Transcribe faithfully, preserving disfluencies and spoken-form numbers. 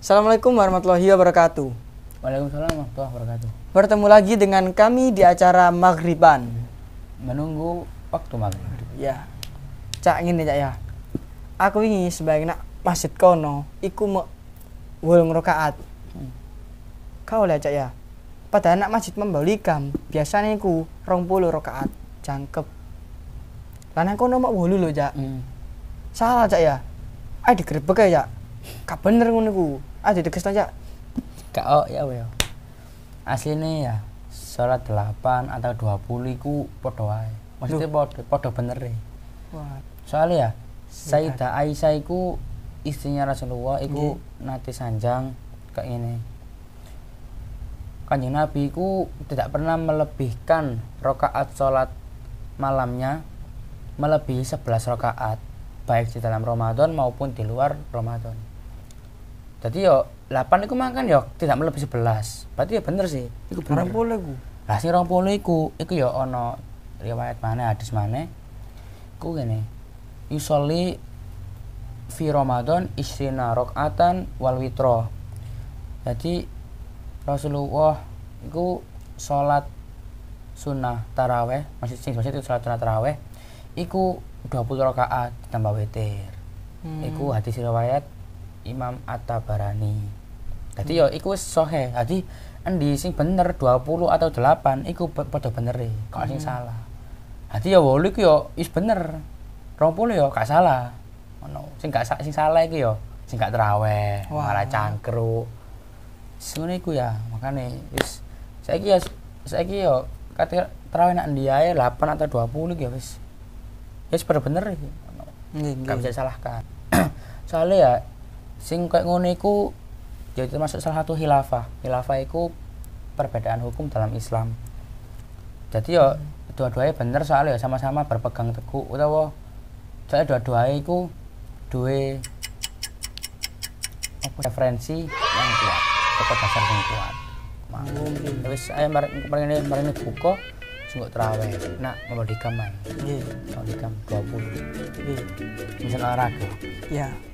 Assalamualaikum warahmatullahi wabarakatuh. Waalaikumsalam warahmatullahi wabarakatuh. Bertemu lagi dengan kami di acara Maghriban. Menunggu waktu maghrib. Ya. Cak ngene cak ya. Aku wingi sebagai nak masjid kono iku mau wolung rakaat. Hmm. Kau lah cak ya. Padahal nak masjid membalikam biasanya iku rong puluh rakaat jangkep. Lan kono mau wolu lho cak. Hmm. Salah cak ya. Ai digrebek ya cak. Ka bener ngono iku. Ah diteges cak. Kak oh ya ya. Aslinya ya sholat delapan atau dua puluh iku podo wae. Maksudnya podo podo bener e. Wah. Soalnya ya Sayyidah Aisyah iku istrinya Rasulullah iku Nggih. nate sanjang kayak ini. Kanjeng Nabi iku tidak pernah melebihkan rakaat sholat malamnya melebihi sebelas rakaat baik di dalam Ramadan maupun di luar Ramadan. Jadi yo delapan iku makan yo tidak melebihi sebelas. Berarti ya bener sih. Iku bener. rong puluh iku. Lah sing rong puluh iku iku yo ana riwayat mana hadis mana. Iku ngene. Yusolli fi Ramadan isrina rakaatan wal witro. Jadi Rasulullah iku salat sunnah taraweh, maksud sing maksud itu salat sunnah taraweh iku dua puluh rakaat ditambah witir. Hmm. Iku hadis riwayat Imam At-Tabarani. Jadi yo iku wis sahih. Jadi endi sing bener dua puluh atau delapan iku padha bener e, kok sing hmm. salah. Jadi yo wolu iku yo wis bener. dua puluh yo gak salah. Ngono. Sing gak sing salah iku yo sing gak taraweh, malah cangkruk. Sune iku ya, makane wis saiki ya saiki yo kate taraweh nak endi ae delapan atau dua puluh ya wis. Wis padha bener iki. Nggih, gak bisa salahkan. Soalnya ya sing kayak ngono iku ya termasuk salah satu khilafah. Khilafah iku perbedaan hukum dalam Islam. Jadi yo hmm. dua-duanya bener soalnya ya sama-sama berpegang teguh utawa soalnya dua-duanya iku duwe apa referensi yang kuat, pokok dasar yang kuat. Manggung wis ae mari mari mari buka sing kok tarawih. Nak mau dikam man. Nggih, mau dikam dua puluh. Nggih. Misal olahraga. Ya.